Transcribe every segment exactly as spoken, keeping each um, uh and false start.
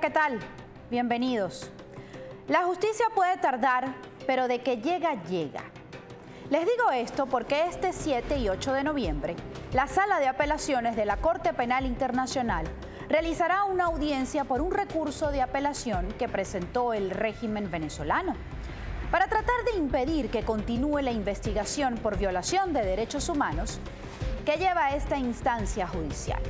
¿qué tal? Bienvenidos. La justicia puede tardar, pero de que llega, llega. Les digo esto porque este siete y ocho de noviembre, la Sala de Apelaciones de la Corte Penal Internacional realizará una audiencia por un recurso de apelación que presentó el régimen venezolano para tratar de impedir que continúe la investigación por violación de derechos humanos que lleva a esta instancia judicial.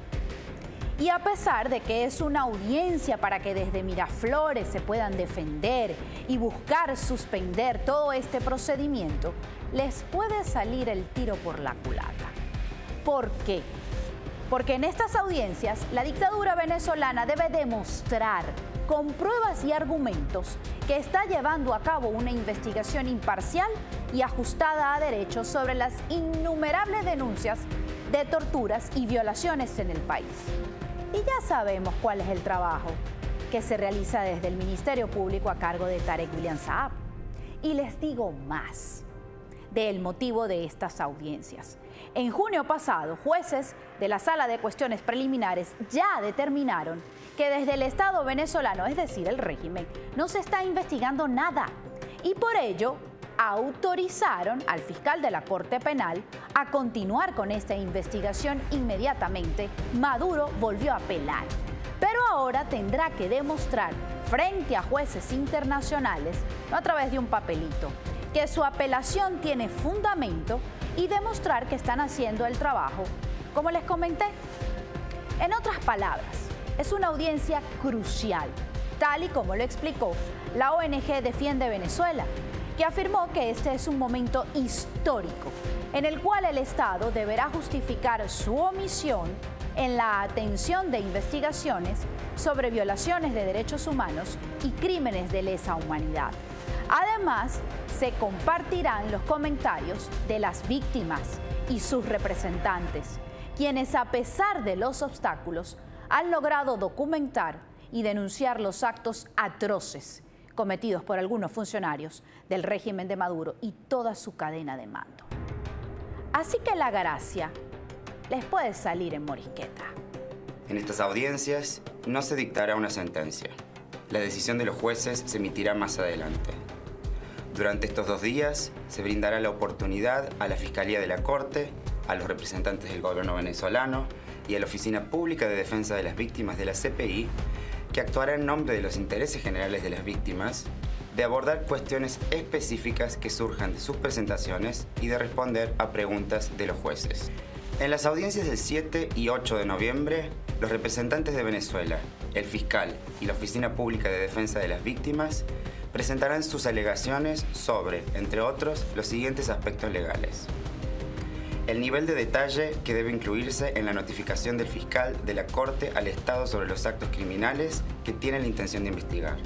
Y a pesar de que es una audiencia para que desde Miraflores se puedan defender y buscar suspender todo este procedimiento, les puede salir el tiro por la culata. ¿Por qué? Porque en estas audiencias la dictadura venezolana debe demostrar con pruebas y argumentos que está llevando a cabo una investigación imparcial y ajustada a derechos sobre las innumerables denuncias de torturas y violaciones en el país. Y ya sabemos cuál es el trabajo que se realiza desde el Ministerio Público a cargo de Tarek William Saab. Y les digo más del motivo de estas audiencias. En junio pasado, jueces de la Sala de Cuestiones Preliminares ya determinaron que desde el Estado venezolano, es decir, el régimen, no se está investigando nada. Y por ello, autorizaron al fiscal de la Corte Penal a continuar con esta investigación inmediatamente. Maduro volvió a apelar, pero ahora tendrá que demostrar frente a jueces internacionales, no a través de un papelito, que su apelación tiene fundamento y demostrar que están haciendo el trabajo, como les comenté. En otras palabras, es una audiencia crucial, tal y como lo explicó la O N G Defiende Venezuela, que afirmó que este es un momento histórico en el cual el Estado deberá justificar su omisión en la atención de investigaciones sobre violaciones de derechos humanos y crímenes de lesa humanidad. Además, se compartirán los comentarios de las víctimas y sus representantes, quienes a pesar de los obstáculos han logrado documentar y denunciar los actos atroces cometidos por algunos funcionarios del régimen de Maduro y toda su cadena de mando. Así que la gracia les puede salir en morisqueta. En estas audiencias no se dictará una sentencia. La decisión de los jueces se emitirá más adelante. Durante estos dos días se brindará la oportunidad a la Fiscalía de la Corte, a los representantes del gobierno venezolano y a la Oficina Pública de Defensa de las Víctimas de la C P I, que actuará en nombre de los intereses generales de las víctimas, de abordar cuestiones específicas que surjan de sus presentaciones y de responder a preguntas de los jueces. En las audiencias del siete y ocho de noviembre, los representantes de Venezuela, el fiscal y la Oficina Pública de Defensa de las Víctimas presentarán sus alegaciones sobre, entre otros, los siguientes aspectos legales. El nivel de detalle que debe incluirse en la notificación del fiscal de la Corte al Estado sobre los actos criminales que tiene la intención de investigar.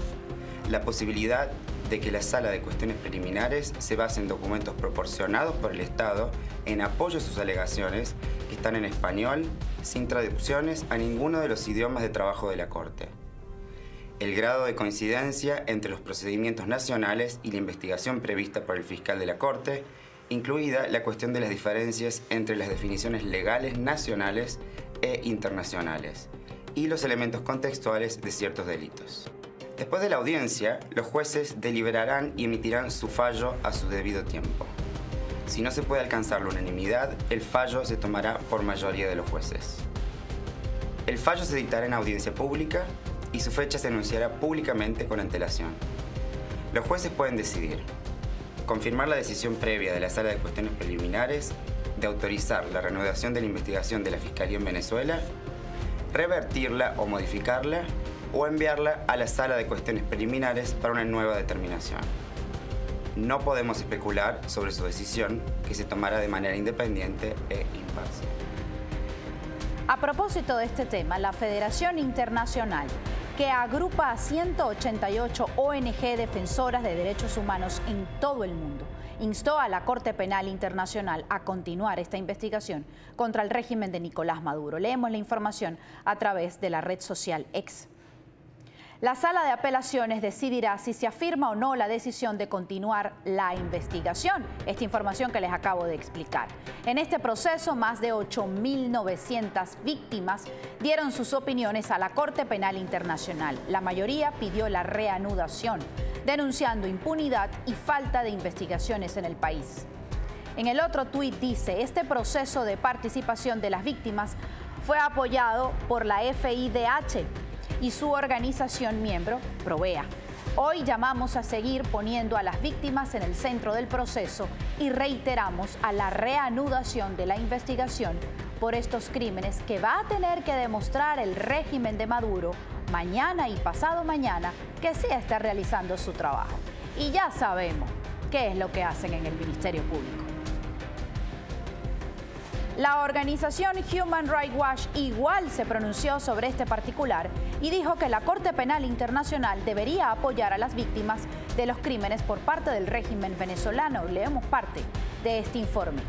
La posibilidad de que la Sala de Cuestiones Preliminares se base en documentos proporcionados por el Estado en apoyo a sus alegaciones que están en español, sin traducciones a ninguno de los idiomas de trabajo de la Corte. El grado de coincidencia entre los procedimientos nacionales y la investigación prevista por el fiscal de la Corte, incluida la cuestión de las diferencias entre las definiciones legales nacionales e internacionales y los elementos contextuales de ciertos delitos. Después de la audiencia, los jueces deliberarán y emitirán su fallo a su debido tiempo. Si no se puede alcanzar la unanimidad, el fallo se tomará por mayoría de los jueces. El fallo se dictará en audiencia pública y su fecha se anunciará públicamente con antelación. Los jueces pueden decidir confirmar la decisión previa de la Sala de Cuestiones Preliminares de autorizar la reanudación de la investigación de la Fiscalía en Venezuela, revertirla o modificarla, o enviarla a la Sala de Cuestiones Preliminares para una nueva determinación. No podemos especular sobre su decisión, que se tomará de manera independiente e imparcial. A propósito de este tema, la Federación Internacional, que agrupa a ciento ochenta y ocho O N G defensoras de derechos humanos en todo el mundo, instó a la Corte Penal Internacional a continuar esta investigación contra el régimen de Nicolás Maduro. Leemos la información a través de la red social X. La Sala de Apelaciones decidirá si se afirma o no la decisión de continuar la investigación. Esta información que les acabo de explicar. En este proceso, más de ocho mil novecientas víctimas dieron sus opiniones a la Corte Penal Internacional. La mayoría pidió la reanudación, denunciando impunidad y falta de investigaciones en el país. En el otro tuit dice, este proceso de participación de las víctimas fue apoyado por la F I D H y su organización miembro, Provea. Hoy llamamos a seguir poniendo a las víctimas en el centro del proceso y reiteramos a la reanudación de la investigación por estos crímenes que va a tener que demostrar el régimen de Maduro mañana y pasado mañana que sí está realizando su trabajo. Y ya sabemos qué es lo que hacen en el Ministerio Público. La organización Human Rights Watch igual se pronunció sobre este particular y dijo que la Corte Penal Internacional debería apoyar a las víctimas de los crímenes por parte del régimen venezolano. Leemos parte de este informe.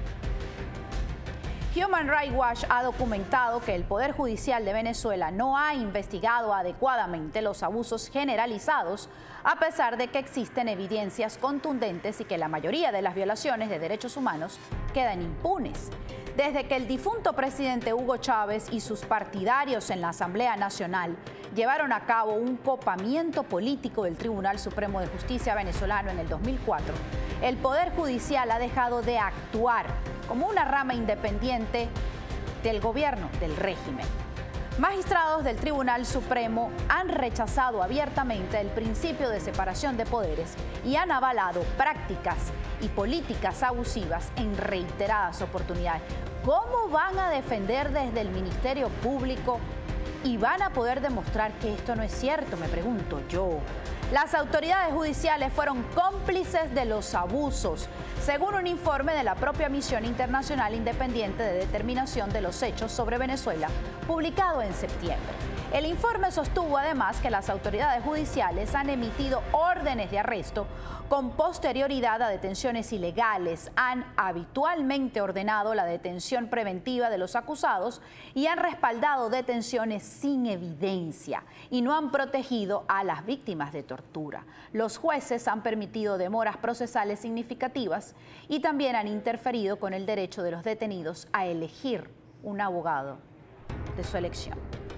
Human Rights Watch ha documentado que el Poder Judicial de Venezuela no ha investigado adecuadamente los abusos generalizados, a pesar de que existen evidencias contundentes y que la mayoría de las violaciones de derechos humanos quedan impunes. Desde que el difunto presidente Hugo Chávez y sus partidarios en la Asamblea Nacional llevaron a cabo un copamiento político del Tribunal Supremo de Justicia venezolano en el dos mil cuatro, el Poder Judicial ha dejado de actuar como una rama independiente del gobierno, del régimen. Magistrados del Tribunal Supremo han rechazado abiertamente el principio de separación de poderes y han avalado prácticas y políticas abusivas en reiteradas oportunidades. ¿Cómo van a defender desde el Ministerio Público y van a poder demostrar que esto no es cierto? Me pregunto yo. Las autoridades judiciales fueron cómplices de los abusos, según un informe de la propia Misión Internacional Independiente de Determinación de los Hechos sobre Venezuela, publicado en septiembre. El informe sostuvo además que las autoridades judiciales han emitido órdenes de arresto con posterioridad a detenciones ilegales, han habitualmente ordenado la detención preventiva de los acusados y han respaldado detenciones sin evidencia y no han protegido a las víctimas de tortura. Los jueces han permitido demoras procesales significativas y también han interferido con el derecho de los detenidos a elegir un abogado de su elección.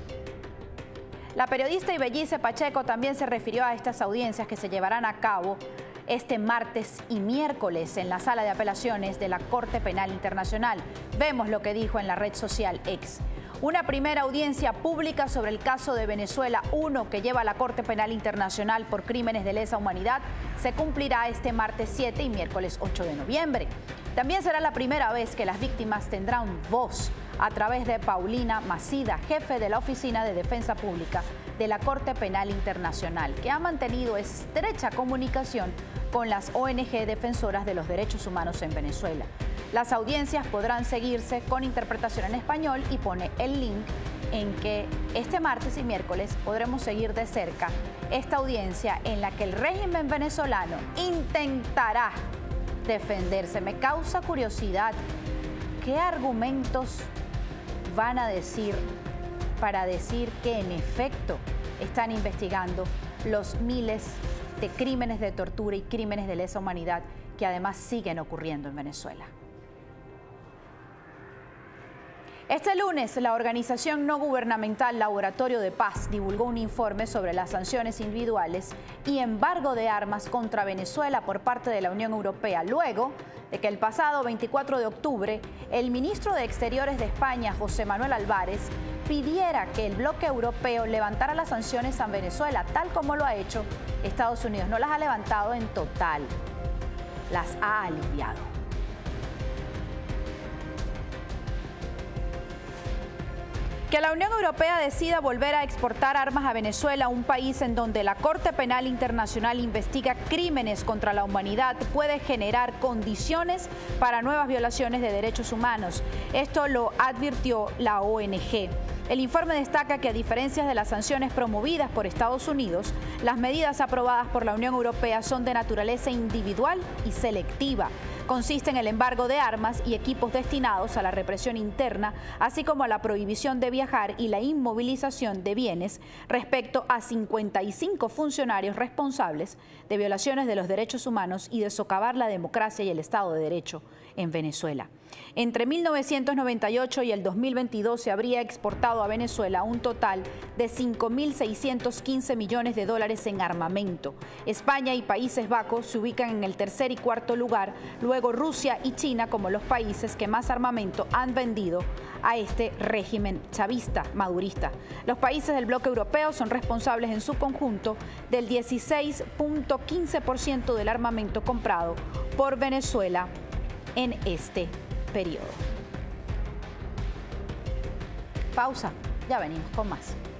La periodista Ibellice Pacheco también se refirió a estas audiencias que se llevarán a cabo este martes y miércoles en la Sala de Apelaciones de la Corte Penal Internacional. Vemos lo que dijo en la red social X. Una primera audiencia pública sobre el caso de Venezuela uno que lleva a la Corte Penal Internacional por crímenes de lesa humanidad se cumplirá este martes siete y miércoles ocho de noviembre. También será la primera vez que las víctimas tendrán voz a través de Paulina Macida, jefe de la Oficina de Defensa Pública de la Corte Penal Internacional, que ha mantenido estrecha comunicación con las O N G defensoras de los derechos humanos en Venezuela. Las audiencias podrán seguirse con interpretación en español y pone el link en que este martes y miércoles podremos seguir de cerca esta audiencia en la que el régimen venezolano intentará defenderse. Me causa curiosidad, ¿qué argumentos van a decir para decir que en efecto están investigando los miles de crímenes de tortura y crímenes de lesa humanidad que además siguen ocurriendo en Venezuela? Este lunes, la organización no gubernamental Laboratorio de Paz divulgó un informe sobre las sanciones individuales y embargo de armas contra Venezuela por parte de la Unión Europea, luego de que el pasado veinticuatro de octubre el ministro de Exteriores de España, José Manuel Álvarez, pidiera que el bloque europeo levantara las sanciones a Venezuela, tal como lo ha hecho Estados Unidos. No las ha levantado en total, las ha aliviado. Que la Unión Europea decida volver a exportar armas a Venezuela, un país en donde la Corte Penal Internacional investiga crímenes contra la humanidad, puede generar condiciones para nuevas violaciones de derechos humanos. Esto lo advirtió la O N G. El informe destaca que a diferencia de las sanciones promovidas por Estados Unidos, las medidas aprobadas por la Unión Europea son de naturaleza individual y selectiva. Consiste en el embargo de armas y equipos destinados a la represión interna, así como a la prohibición de viajar y la inmovilización de bienes respecto a cincuenta y cinco funcionarios responsables de violaciones de los derechos humanos y de socavar la democracia y el Estado de Derecho en Venezuela. Entre mil novecientos noventa y ocho y el dos mil veintidós se habría exportado a Venezuela un total de cinco mil seiscientos quince millones de dólares en armamento. España y Países Bajos se ubican en el tercer y cuarto lugar, luego Rusia y China como los países que más armamento han vendido a este régimen chavista, madurista. Los países del bloque europeo son responsables en su conjunto del dieciséis punto quince por ciento del armamento comprado por Venezuela en este periodo. Pausa, ya venimos con más.